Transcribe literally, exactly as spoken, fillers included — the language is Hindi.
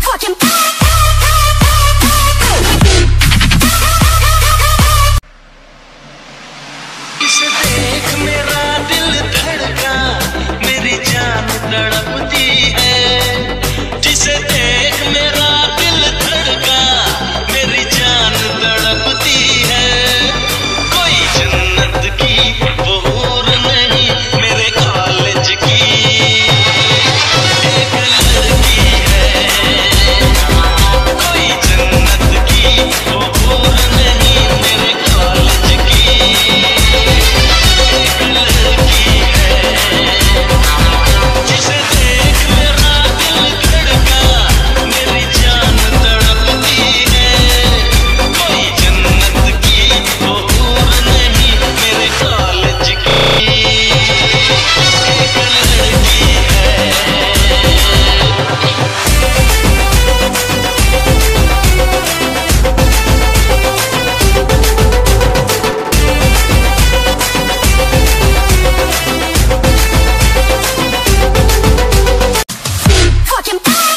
इसे देख मेरा दिल धड़का, मेरी जान तड़पती है। जिसे देख मेरा दिल धड़का, मेरी जान तड़पती है। कोई जन्नत की वो हूर नहीं, मेरे कॉलेज की एक लड़की है। कोई जन्नत की वो हूर नहीं, मेरे कॉलेज की एक लड़की है। जिसे देख मेरा दिल धड़का, मेरी जान तड़पती है। कोई जन्नत की वो हूर नहीं, मेरे कॉलेज की एक लड़की है। Fucking